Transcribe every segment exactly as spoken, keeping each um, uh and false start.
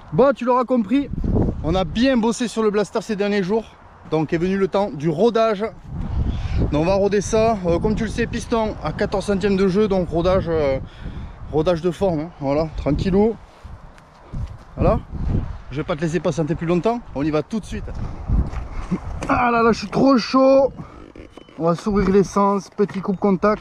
Bon, tu l'auras compris, on a bien bossé sur le Blaster ces derniers jours. Donc est venu le temps du rodage. Donc on va roder ça, euh, comme tu le sais, piston à quatorze centièmes de jeu, donc rodage, euh, rodage de forme, hein. Voilà, tranquillou. Voilà, je vais pas te laisser patienter plus longtemps, on y va tout de suite. Ah là là, je suis trop chaud. On va s'ouvrir l'essence, petit coupe contact.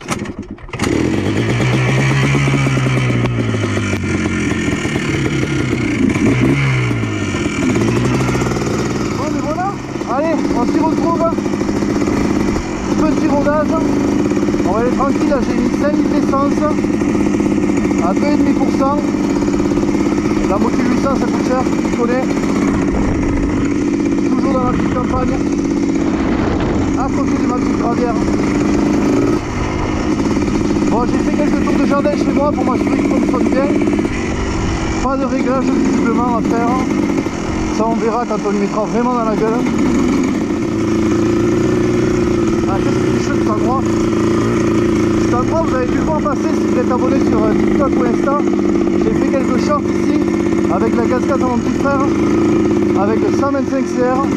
Bon mais voilà, allez, on s'y retrouve. Petit rodage, on va aller tranquille, là j'ai mis cinq litres d'essence à deux virgule cinq pour cent. La moitié huit cents ça coûte cher, tu connais. Toujours dans la petite campagne, à côté de ma petite gravière. Bon, j'ai fait quelques tours de jardin chez moi pour m'assurer qu'il fonctionne bien. Pas de réglage visiblement à faire. Ça on verra quand on lui mettra vraiment dans la gueule. Ah, qu'est-ce que tu fais cet endroit? Cet endroit, vous avez pu le voir passer si vous êtes abonné sur euh, TikTok ou Insta. J'ai fait quelques shorts ici avec la cascade de mon petit frère, avec le cent vingt-cinq C R.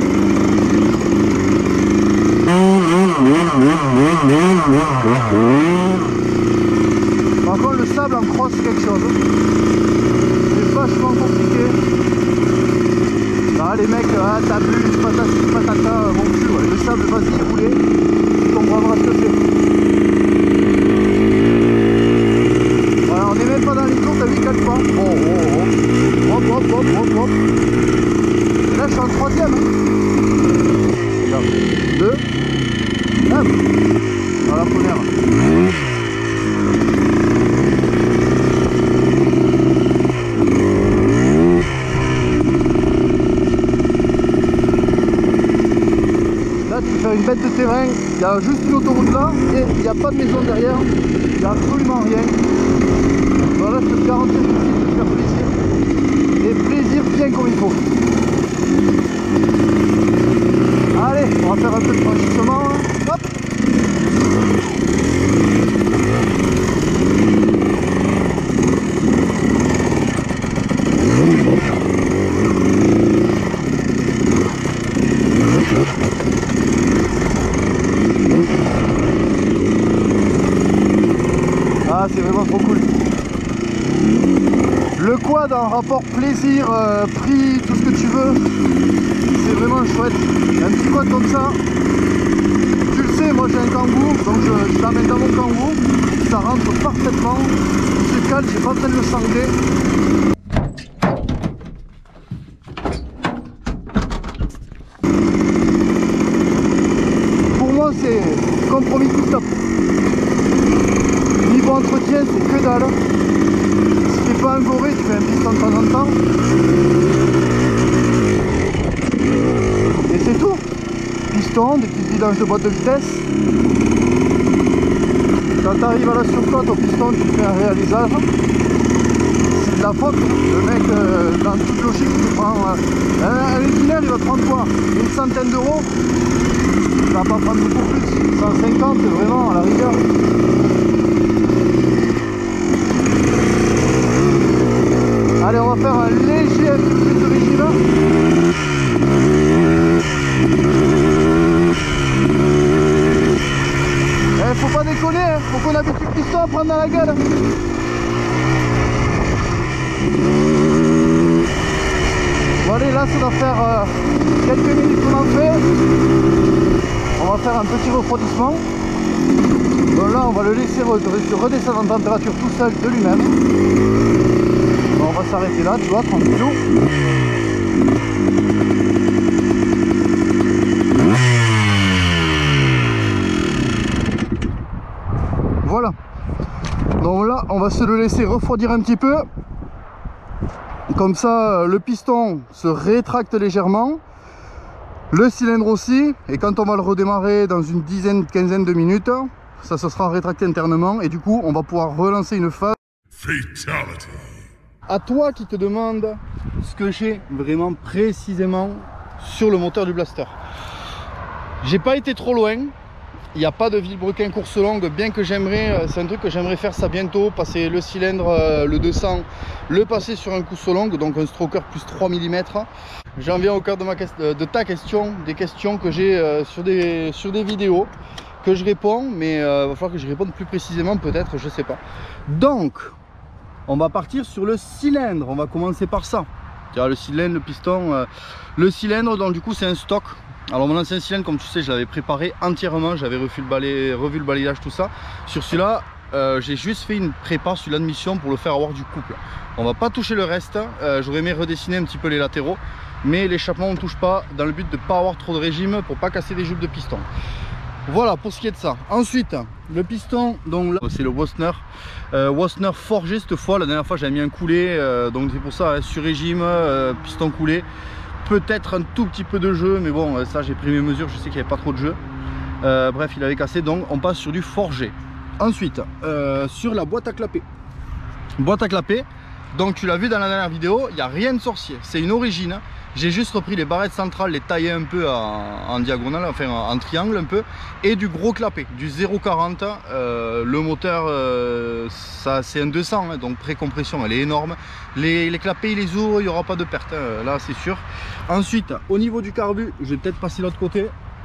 Par contre, le sable en crosse c'est quelque chose. C'est vachement compliqué. Ah, les mecs, ah, t'as bu, patati, patata, mon cul, ouais. Le sable va s'y rouler. Tu comprendras ce que c'est. Voilà, on est même pas dans les tours, t'as vu quatre fois. Oh, oh, oh. Hop, hop, hop, hop, hop. Et là, je suis en troisième. Regarde. Deux. Hop. Voilà, première. Une bête de terrain, il y a juste une autoroute là et il n'y a pas de maison derrière, il n'y a absolument rien. Voilà, je peux te garantir que je vais faire plaisir et plaisir bien comme il faut. Allez, on va faire un peu de franchissement, hein. Hop. Ah, c'est vraiment trop cool. Le quad en rapport plaisir, euh, prix, tout ce que tu veux, c'est vraiment chouette. Un petit quad comme ça, tu le sais, moi j'ai un Kangoo, donc je, je l'amène dans mon Kangoo, ça rentre parfaitement, il se cale, j'ai pas besoin de le sangler. Pour moi c'est compromis tout top. Niveau entretien, c'est que dalle. Si t'es pas un goré, tu fais un piston de temps en temps. Et c'est tout. Piston, des petites vidanges de boîte de vitesse. Quand t'arrives à la surcote au piston, tu fais un réalisage. C'est de la faute. Le mec, euh, dans toute logique, tu prends euh, un, un itinéraire, il va te prendre quoi? Une centaine d'euros. Il va pas prendre beaucoup plus. cent cinquante, vraiment, à la rigueur. Allez, on va faire un léger un peu plus de régime. Eh, faut pas déconner, hein. Faut qu'on habitue le piston à prendre dans la gueule. Bon allez, là ça doit faire euh, quelques minutes qu'on en fait. On va faire un petit refroidissement. Bon là on va le laisser redescendre en température tout seul de lui-même. On va s'arrêter là, tu vois, tranquillou. Voilà. Donc là, on va se le laisser refroidir un petit peu. Comme ça, le piston se rétracte légèrement. Le cylindre aussi. Et quand on va le redémarrer dans une dizaine, quinzaine de minutes, ça se sera rétracté internement. Et du coup, on va pouvoir relancer une phase. Fatality. À toi qui te demande ce que j'ai vraiment précisément sur le moteur du Blaster. J'ai pas été trop loin. il n'y a pas de vilebrequin course longue, bien que j'aimerais, c'est un truc que j'aimerais faire ça bientôt, passer le cylindre, euh, le deux cents, le passer sur un course longue, donc un stroker plus trois millimètres. J'en viens au cœur de, ma, de ta question, des questions que j'ai euh, sur, des, sur des vidéos, que je réponds, mais il euh, va falloir que je réponde plus précisément peut-être, je sais pas. Donc, on va partir sur le cylindre, on va commencer par ça. Le cylindre, le piston, euh, le cylindre, donc du coup c'est un stock. Alors mon ancien cylindre, comme tu sais, je l'avais préparé entièrement, j'avais revu le balai, revu le balayage, tout ça. Sur celui-là, euh, j'ai juste fait une prépa sur l'admission pour le faire avoir du couple. On va pas toucher le reste, euh, j'aurais aimé redessiner un petit peu les latéraux, mais l'échappement on ne touche pas, dans le but de ne pas avoir trop de régime pour pas casser des jupes de piston. Voilà pour ce qui est de ça. Ensuite, le piston, donc là c'est le Wassenaar, euh, Wassenaar forgé cette fois. La dernière fois j'avais mis un coulé, euh, donc c'est pour ça, hein, sur régime, euh, piston coulé. Peut-être un tout petit peu de jeu, mais bon, ça j'ai pris mes mesures, je sais qu'il n'y avait pas trop de jeu. Euh, bref, il avait cassé, donc on passe sur du forgé. Ensuite, euh, sur la boîte à clapper. Boîte à clapper, donc tu l'as vu dans la dernière vidéo, il n'y a rien de sorcier, c'est une origine. J'ai juste repris les barrettes centrales, les taillées un peu en, en diagonale, enfin en triangle un peu, et du gros clapet, du zéro quarante. Euh, le moteur, euh, ça c'est un deux cents, hein, donc pré-compression, elle est énorme. Les, les clapets, les ouvre, il n'y aura pas de perte, hein, là c'est sûr. Ensuite, au niveau du carbu, je vais peut-être passer l'autre côté.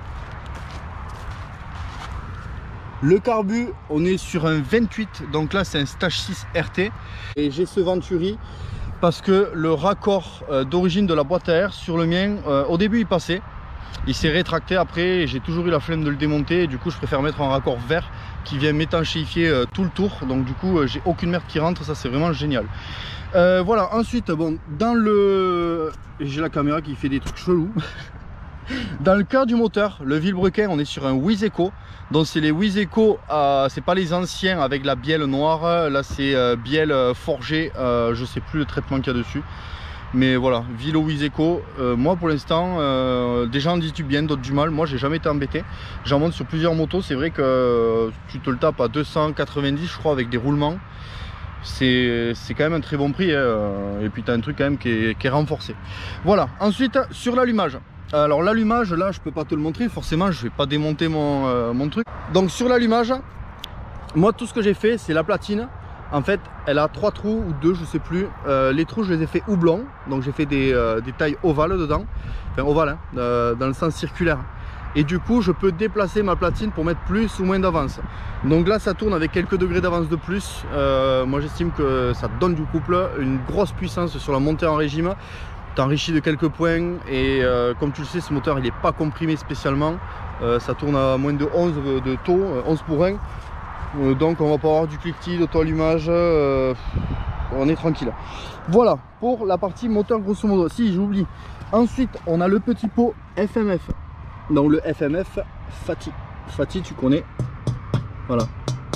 Le carbu, on est sur un vingt-huit, donc là c'est un Stage six R T, et j'ai ce Venturi. Parce que le raccord euh, d'origine de la boîte à air sur le mien, euh, au début il passait, il s'est rétracté après et j'ai toujours eu la flemme de le démonter, et du coup je préfère mettre un raccord vert qui vient m'étanchéifier euh, tout le tour, donc du coup euh, j'ai aucune merde qui rentre, ça c'est vraiment génial. Euh, voilà, ensuite bon, dans le... j'ai la caméra qui fait des trucs chelous. Dans le cœur du moteur, le vilebrequin, on est sur un Wiseco. Donc c'est les Wiseco, euh, c'est pas les anciens avec la bielle noire. Là c'est euh, bielle euh, forgée, euh, je sais plus le traitement qu'il y a dessus. Mais voilà, Vilo Wiseco, euh, moi pour l'instant, euh, des gens disent du bien, d'autres du mal. Moi j'ai jamais été embêté. J'en monte sur plusieurs motos, c'est vrai que euh, tu te le tapes à deux cent quatre-vingt-dix je crois avec des roulements. C'est quand même un très bon prix, hein. Et puis tu as un truc quand même qui est, qui est renforcé. Voilà, ensuite sur l'allumage. Alors l'allumage, là je peux pas te le montrer, forcément je vais pas démonter mon, euh, mon truc. Donc sur l'allumage, moi tout ce que j'ai fait c'est la platine. En fait elle a trois trous ou deux, je sais plus. euh, Les trous je les ai fait houblon, donc j'ai fait des, euh, des tailles ovales dedans. Enfin ovales, hein, euh, dans le sens circulaire. Et du coup je peux déplacer ma platine pour mettre plus ou moins d'avance. Donc là ça tourne avec quelques degrés d'avance de plus. euh, Moi j'estime que ça donne du couple, une grosse puissance sur la montée en régime. T'enrichis de quelques points, et euh, comme tu le sais ce moteur il n'est pas comprimé spécialement. euh, Ça tourne à moins de onze de taux, onze pour un. euh, Donc on va pas avoir du cliquetis, d'auto-allumage, euh, on est tranquille. Voilà pour la partie moteur grosso modo. Si j'oublie, ensuite on a le petit pot F M F. Donc le F M F Fati, Fati tu connais. Voilà,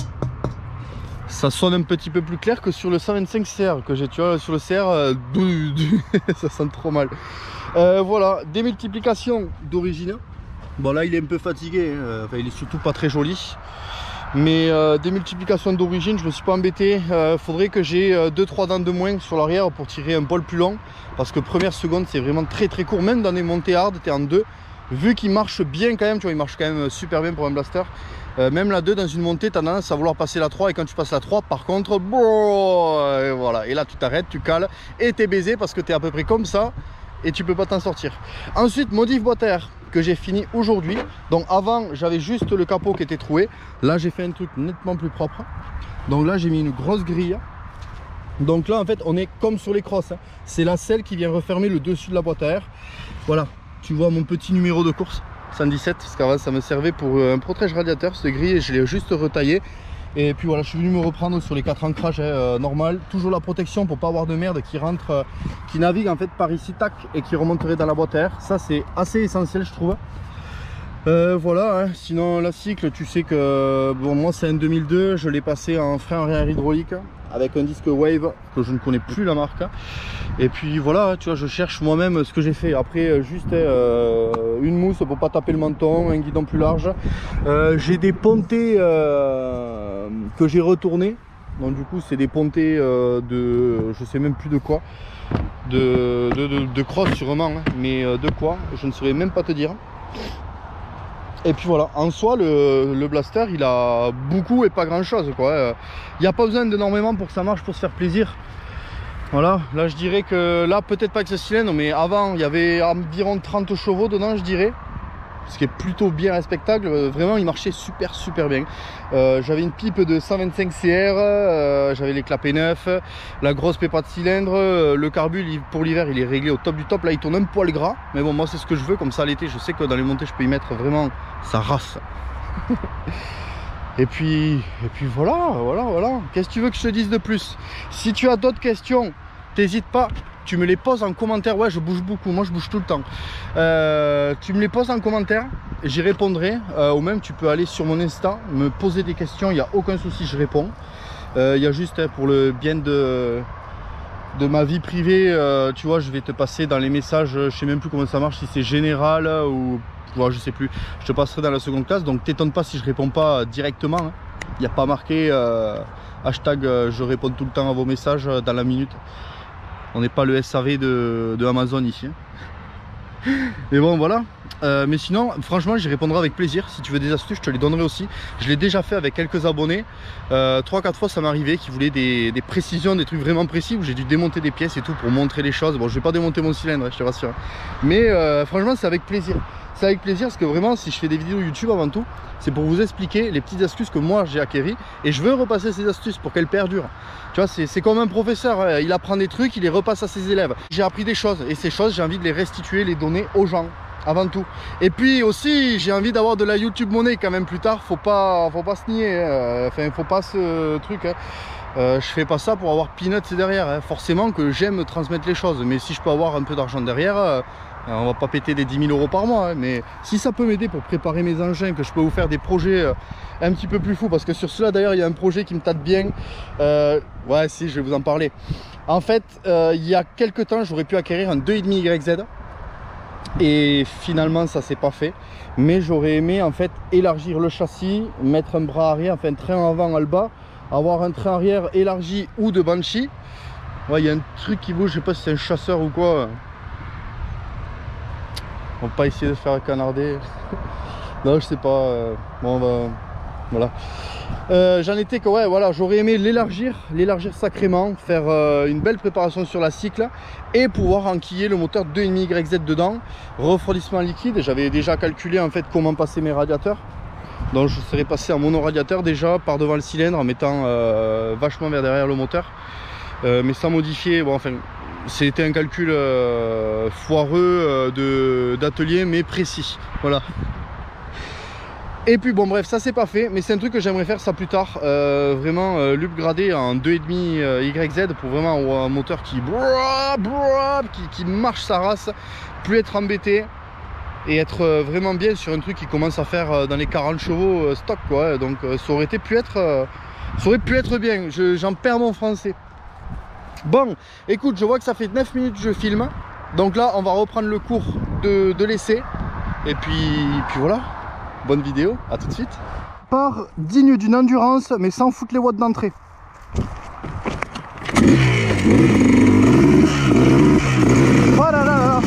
ça sonne un petit peu plus clair que sur le cent vingt-cinq C R que j'ai, tu vois, sur le C R, euh, ça sonne trop mal. Euh, voilà, démultiplication d'origine. Bon là il est un peu fatigué, hein. Enfin, il est surtout pas très joli. Mais euh, démultiplication d'origine, je me suis pas embêté. Euh, faudrait que j'ai deux trois dents de moins sur l'arrière pour tirer un poil plus long. Parce que première seconde c'est vraiment très très court, même dans des montées hard, t'es en deux. Vu qu'il marche bien quand même, tu vois, il marche quand même super bien pour un blaster. Euh, même la deux dans une montée, tu as tendance à vouloir passer la trois, et quand tu passes la trois, par contre, bon, et voilà, et là tu t'arrêtes, tu cales et t'es baisé parce que tu es à peu près comme ça et tu peux pas t'en sortir. Ensuite, modif boîte à air que j'ai fini aujourd'hui. Donc avant, j'avais juste le capot qui était troué. Là, j'ai fait un truc nettement plus propre. Donc là, j'ai mis une grosse grille. Donc là, en fait, on est comme sur les crosses, hein. C'est la selle qui vient refermer le dessus de la boîte à air. Voilà, tu vois mon petit numéro de course cent dix-sept, parce qu'avant ça me servait pour un protège radiateur cette grille, et je l'ai juste retaillé. Et puis voilà, je suis venu me reprendre sur les quatre ancrages, hein, euh, normal. Toujours la protection pour pas avoir de merde qui rentre, euh, qui navigue en fait par ici, tac, et qui remonterait dans la boîte à air. Ça c'est assez essentiel je trouve. Euh, voilà, hein. Sinon la cycle, tu sais que bon, moi c'est un deux mille deux, je l'ai passé en frein arrière hydraulique avec un disque Wave que je ne connais plus la marque. Et puis voilà, tu vois, je cherche moi-même ce que j'ai fait. Après, juste euh, une mousse pour pas taper le menton, un guidon plus large. Euh, j'ai des pontées euh, que j'ai retournées. Donc du coup, c'est des pontées euh, de, je sais même plus de quoi, de, de, de, de cross sûrement, hein. Mais euh, de quoi, je ne saurais même pas te dire. Et puis voilà, en soi, le, le blaster, il a beaucoup et pas grand chose, quoi. Il n'y a pas besoin d'énormément pour que ça marche, pour se faire plaisir. Voilà, là je dirais que là, peut-être pas avec ce cylindre, mais avant, il y avait environ trente chevaux dedans, je dirais. Ce qui est plutôt bien respectable. Vraiment, il marchait super, super bien. Euh, j'avais une pipe de cent vingt-cinq C R, euh, j'avais les clapets neufs, la grosse pépa de cylindre, euh, le carbu pour l'hiver, il est réglé au top du top. Là, il tourne un poil gras, mais bon, moi, c'est ce que je veux. Comme ça, l'été, je sais que dans les montées, je peux y mettre vraiment sa race. Et puis, et puis voilà, voilà, voilà. Qu'est-ce que tu veux que je te dise de plus? Si tu as d'autres questions, t'hésites pas. Tu me les poses en commentaire. Ouais, je bouge beaucoup, moi je bouge tout le temps. Euh, tu me les poses en commentaire, j'y répondrai. Euh, ou même tu peux aller sur mon Insta, me poser des questions, il n'y a aucun souci, je réponds. Euh, il y a juste hein, pour le bien de, de ma vie privée, euh, tu vois, je vais te passer dans les messages, je sais même plus comment ça marche, si c'est général ou ouais, je sais plus. Je te passerai dans la seconde classe, donc t'étonne pas si je réponds pas directement. Hein. Il n'y a pas marqué euh, hashtag euh, je réponds tout le temps à vos messages euh, dans la minute. On n'est pas le S A V de, de Amazon ici. Mais bon, voilà. Euh, mais sinon, franchement, j'y répondrai avec plaisir. Si tu veux des astuces, je te les donnerai aussi. Je l'ai déjà fait avec quelques abonnés. Euh, trois quatre fois, ça m'est arrivé qui voulaient des, des précisions, des trucs vraiment précis où j'ai dû démonter des pièces et tout pour montrer les choses. Bon, je vais pas démonter mon cylindre, je te rassure. Mais euh, franchement, c'est avec plaisir. C'est avec plaisir parce que vraiment, si je fais des vidéos YouTube avant tout, c'est pour vous expliquer les petites astuces que moi j'ai acquéries. Et je veux repasser ces astuces pour qu'elles perdurent. Tu vois, c'est comme un professeur, hein. Il apprend des trucs, il les repasse à ses élèves. J'ai appris des choses et ces choses, j'ai envie de les restituer, les donner aux gens. Avant tout. Et puis aussi, j'ai envie d'avoir de la YouTube monnaie quand même plus tard. Faut pas, faut pas se nier. Hein. Enfin, faut pas ce truc. Hein. Euh, je fais pas ça pour avoir peanuts derrière. Hein. Forcément que j'aime transmettre les choses. Mais si je peux avoir un peu d'argent derrière, euh, on va pas péter des dix mille euros par mois. Hein. Mais si ça peut m'aider pour préparer mes engins, que je peux vous faire des projets euh, un petit peu plus fous. Parce que sur cela d'ailleurs, il y a un projet qui me tâte bien. Euh, ouais, si, je vais vous en parler. En fait, euh, il y a quelques temps, j'aurais pu acquérir un deux virgule cinq Y Z. Et finalement ça s'est pas fait, mais j'aurais aimé en fait élargir le châssis, mettre un bras arrière, enfin un train avant à le bas, avoir un train arrière élargi ou de Banshee. Ouais, il y a un truc qui bouge, je sais pas si c'est un chasseur ou quoi. On va pas essayer de faire canarder. Non, je sais pas. Bon, on va... voilà. Euh, J'en étais que ouais, voilà, j'aurais aimé l'élargir, l'élargir sacrément, faire euh, une belle préparation sur la cycle et pouvoir enquiller le moteur deux virgule cinq Y Z dedans, refroidissement liquide. J'avais déjà calculé en fait comment passer mes radiateurs, donc je serais passé en mono-radiateur déjà par devant le cylindre en mettant euh, vachement vers derrière le moteur, euh, mais sans modifier. Bon, enfin, c'était un calcul euh, foireux euh, d'atelier mais précis, voilà. Et puis bon bref, ça c'est pas fait, mais c'est un truc que j'aimerais faire ça plus tard, euh, vraiment euh, l'upgrader en deux virgule cinq Y Z pour vraiment avoir un moteur qui, qui qui marche sa race, plus être embêté et être euh, vraiment bien sur un truc qui commence à faire euh, dans les quarante chevaux euh, stock quoi. Donc euh, ça aurait été pu être euh, ça aurait pu être bien. J'en perds mon français. Bon, écoute, je vois que ça fait neuf minutes que je filme, donc là on va reprendre le cours de, de l'essai et puis, puis voilà. Bonne vidéo, à tout de suite. Part digne d'une endurance, mais sans foutre les watts d'entrée. Voilà, là, là.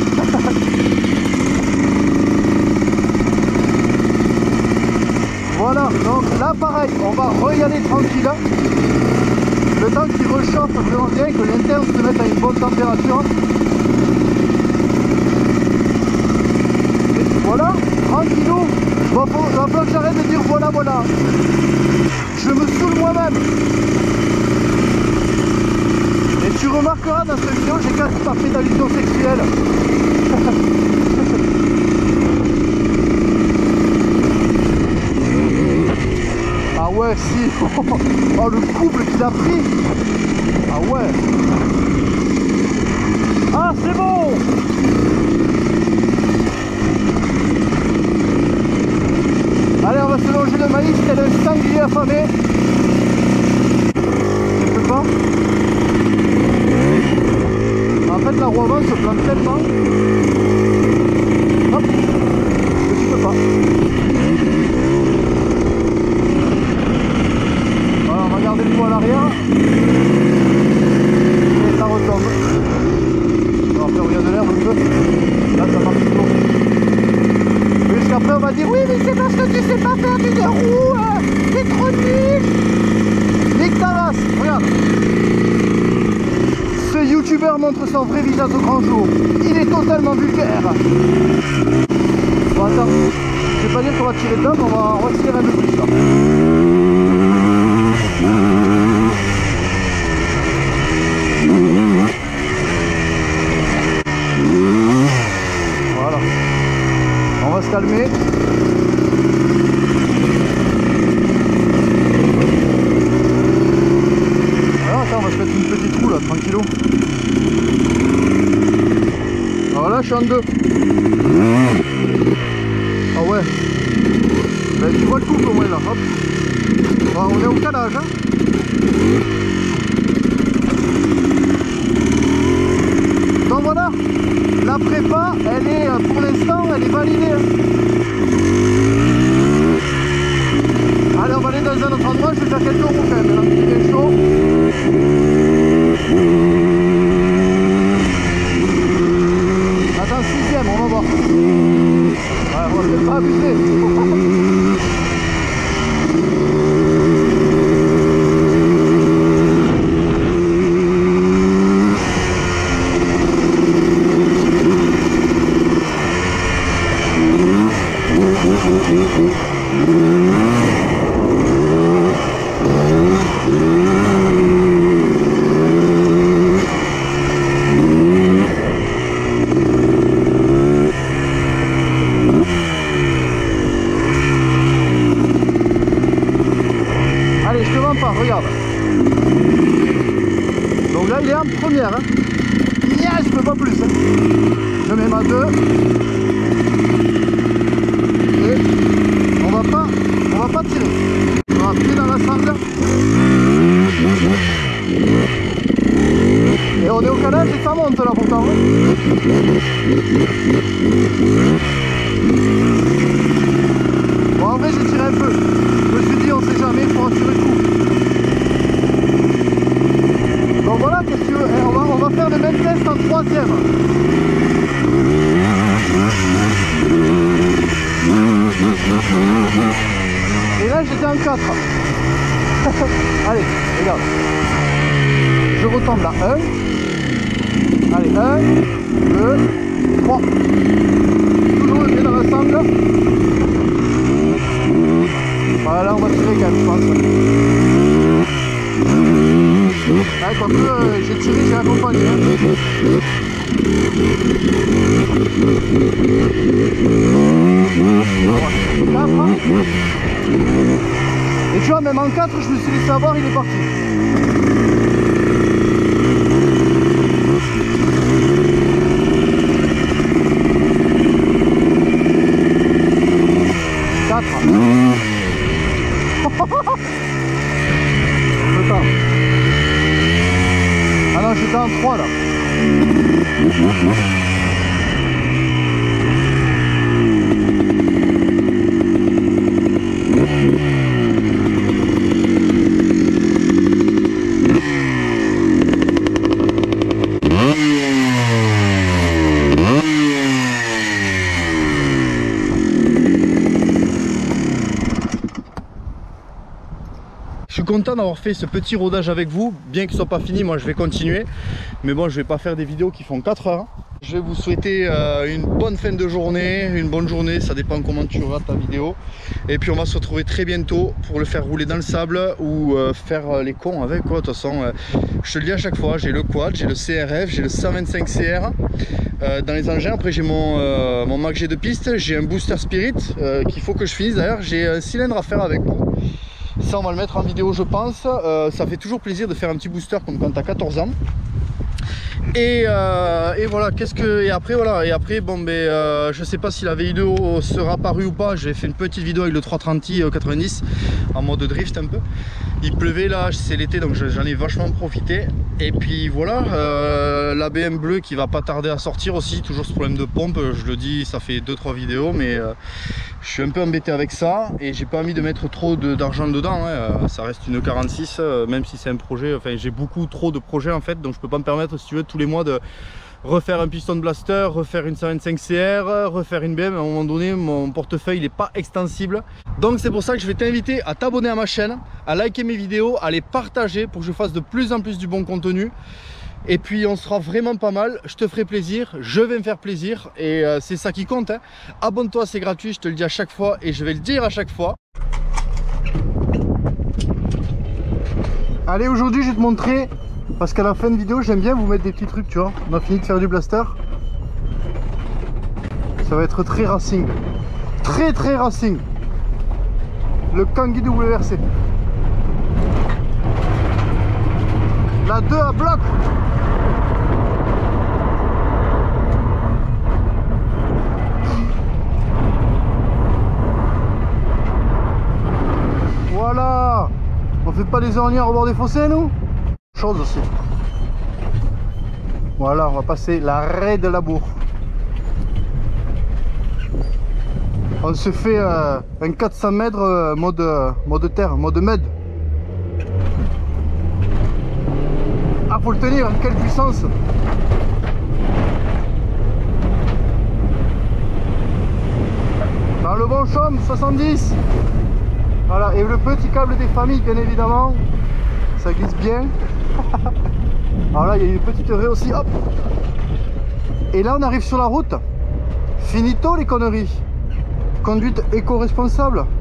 Voilà, donc là pareil, on va re-y-aller tranquille. Le temps qu'il rechauffe vraiment bien, que l'interne se mette à une bonne température. Et puis voilà, tranquillou. Bon, il va falloir que j'arrête de dire voilà, voilà. Je me saoule moi-même. Et tu remarqueras dans cette vidéo, j'ai quasi pas fait d'allusion sexuelle. Ah ouais, si. Oh, le couple qu'il a pris. Ah ouais. Ah, c'est bon. Allez, on va se longer le maïs, tel un sanglier affamé. Tu peux pas. En fait, la roue avant se plante tellement. Hop, que tu peux pas. Voilà, on va garder le poids à l'arrière. Et ça retombe. On va faire regarder l'air un peu. Là, ça marche toujours. Jusqu'après, on va dire oui, il est totalement vulgaire. Bon attends, je vais pas dire qu'on va tirer dedans, mais on va, on va tirer un peu plus là. Voilà. On va se calmer. Alors attends, on va se mettre une petite roue là, tranquillou. Alors là je suis en deux. Ah ouais. Ben, tu vois le couple au moins là, hop. Bon, on est au calage hein. Donc voilà, la prépa, elle est pour l'instant, elle est validée. Allez, on va aller dans un autre endroit, je vais faire quelques roues quand même, là, c'est bien chaud. Attends, sixième, on va voir. Ouais, on va peut-être pas abuser. Allez, je te mens pas, regarde. Donc là, il est en première. Hein. Yeah, je peux pas plus. Hein. Je mets ma deux. Et on va pas, on va pas tirer. On va appuyer dans la sangle. Et on est au calage et ça monte là pourtant. Hein. Bon, en vrai, j'ai tiré un peu. Je me suis dit, on sait jamais, il faudra tirer le coup. Donc voilà, qu'est-ce que tu veux? Eh, on, va, on va faire le même test en troisième. Et là, j'étais en quatre. Allez, regarde. Je retombe là. un. Allez, un, deux, trois. Toujours le pied dans la sangle. Voilà, on va tirer quand même, je pense. Ouais, quoique, euh, j'ai tiré, j'ai accompagné. Hein. quatre. Et tu vois, même en quatre, je me suis laissé avoir, il est parti. quatre. Attends. Ah non, j'étais en trois là. Je suis content d'avoir fait ce petit rodage avec vous, bien qu'il ne soit pas fini, moi je vais continuer. Mais bon, je vais pas faire des vidéos qui font quatre heures. Je vais vous souhaiter euh, une bonne fin de journée, une bonne journée, ça dépend comment tu rates ta vidéo. Et puis on va se retrouver très bientôt pour le faire rouler dans le sable ou euh, faire les cons avec quoi. De toute façon, euh, je te le dis à chaque fois, j'ai le quad, j'ai le C R F, j'ai le cent vingt-cinq C R euh, dans les engins. Après j'ai mon, euh, mon Mac G de piste, j'ai un booster Spirit euh, qu'il faut que je finisse. D'ailleurs j'ai un cylindre à faire avec vous. Ça on va le mettre en vidéo je pense. Euh, ça fait toujours plaisir de faire un petit booster comme quand tu as quatorze ans. Et, euh, et voilà, qu'est-ce que et après voilà et après bon ben euh, je sais pas si la vidéo sera parue ou pas. J'ai fait une petite vidéo avec le trois cent trente i quatre-vingt-dix en mode drift un peu. Il pleuvait là, c'est l'été donc j'en ai vachement profité. Et puis voilà, euh, l'A B M bleu qui va pas tarder à sortir aussi. Toujours ce problème de pompe, je le dis, ça fait deux trois vidéos, mais euh, je suis un peu embêté avec ça et j'ai pas envie de mettre trop d'argent de, dedans. Hein. Ça reste une quarante-six, euh, même si c'est un projet. Enfin, j'ai beaucoup trop de projets en fait, donc je peux pas me permettre, si tu veux, tous les mois de refaire un piston de blaster, refaire une cent vingt-cinq C R, refaire une B M. À un moment donné, mon portefeuille n'est pas extensible. Donc c'est pour ça que je vais t'inviter à t'abonner à ma chaîne, à liker mes vidéos, à les partager pour que je fasse de plus en plus du bon contenu. Et puis on sera vraiment pas mal, je te ferai plaisir, je vais me faire plaisir et euh, c'est ça qui compte, hein. Abonne-toi, c'est gratuit, je te le dis à chaque fois et je vais le dire à chaque fois. Allez, aujourd'hui je vais te montrer, parce qu'à la fin de vidéo j'aime bien vous mettre des petits trucs, tu vois. On a fini de faire du blaster. Ça va être très racing, très très racing. Le Kangee W R C. La deux à bloc. Voilà. On fait pas des ornières au bord des fossés, nous? Chose aussi. Voilà, on va passer la raie de Labour. On se fait euh, un quatre cents mètres euh, mode, euh, mode terre, mode med. Ah, faut le tenir, quelle puissance! Dans le bon chaume, soixante-dix. Voilà, et le petit câble des familles, bien évidemment. Ça glisse bien. Alors là, il y a une petite raie aussi, hop. Et là, on arrive sur la route. Finito les conneries. Conduite éco-responsable.